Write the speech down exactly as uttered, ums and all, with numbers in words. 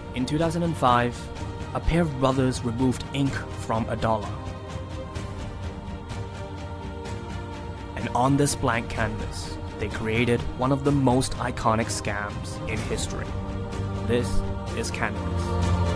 In two thousand five, a pair of brothers removed ink from a dollar. And on this blank canvas, they created one of the most iconic scams in history. This is cannabis.